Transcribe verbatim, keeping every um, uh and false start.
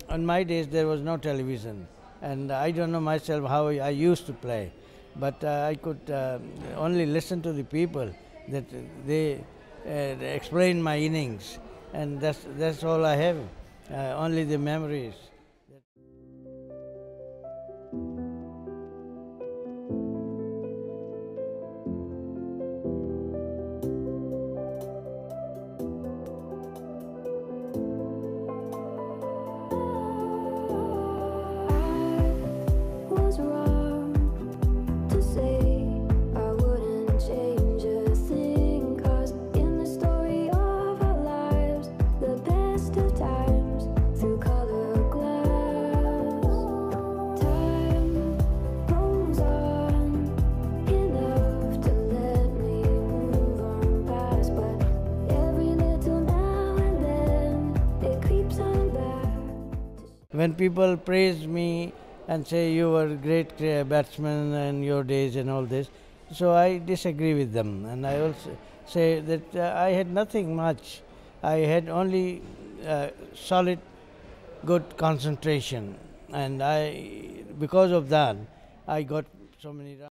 on my days there was no television, and I don't know myself how I used to play, but uh, I could uh, only listen to the people that they uh, explain my innings, and that's that's all I have. Uh, only the memories. When people praise me and say you were a great batsman in your days and all this, so I disagree with them, and I also say that uh, I had nothing much. I had only uh, solid, good concentration, and I, because of that, I got so many runs.